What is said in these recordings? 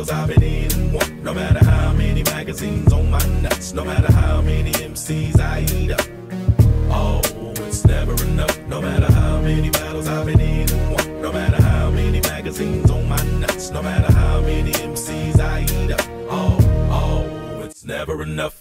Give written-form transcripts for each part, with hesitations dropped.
battles I've been in and won. No matter how many magazines on my nuts, no matter how many MCs I eat up. Oh, it's never enough. No matter how many battles I've been in and won. No matter how many magazines on my nuts, no matter how many MCs I eat up. Oh, it's never enough.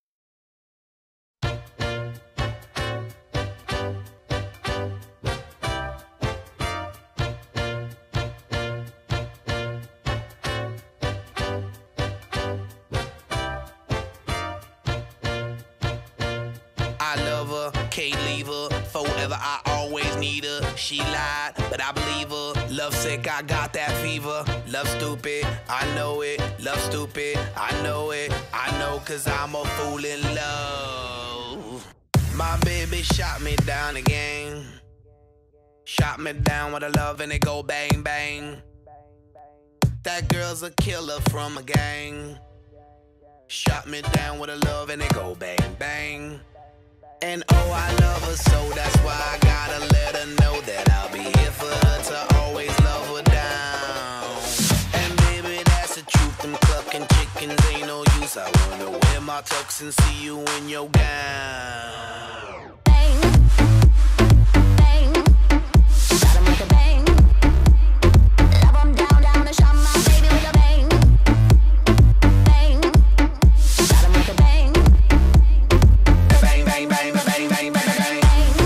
I love her, can't leave her. Forever, I always need her. She lied, but I believe her. Love sick, I got that fever. Love stupid, I know it. Love stupid, I know it. I know, cause I'm a fool in love. My baby shot me down again. Shot me down with a love and it go bang bang. That girl's a killer from a gang. Shot me down with a love and it go bang bang. And oh, I love her so, that's why I gotta let her know that I'll be here for her to always love her down. And baby, that's the truth, them clucking chickens ain't no use. I wanna wear my tux and see you in your gown. Bang, bang, got 'em with a bang. Love 'em down, down, and shot my baby with a bang. Bang, got 'em with a bang. Bang, bang, bang, bang, bang, bang, bang.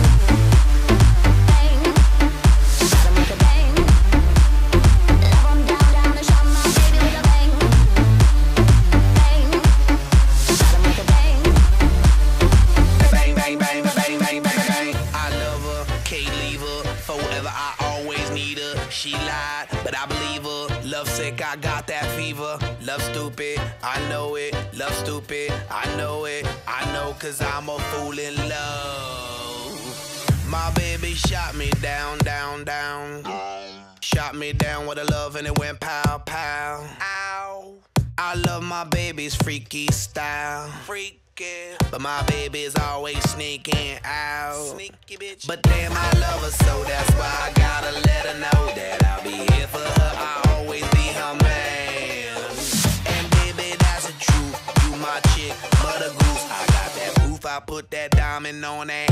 Bang, got 'em with a bang. Love 'em down, down, and shot my baby with a bang. Bang, got 'em with a bang. Bang, bang, bang, bang, bang, bang, bang. I love her, can't leave her. Forever, I always need her. She lied, but I believe her. Love sick, I got that fever. Love stupid, I know it. Love stupid, I know it. I know, cause I'm a fool in love. My baby shot me down, down, down. Shot me down with a love and it went pow, pow. Ow. I love my baby's freaky style. Freaky. But my baby's always sneaking out. Sneaky bitch. But damn, I love her so, that's why I gotta let her know that I'll be here for her. I'll always be her man. And baby, that's the truth. You my chick, mother goose. I got that proof, I put that diamond on that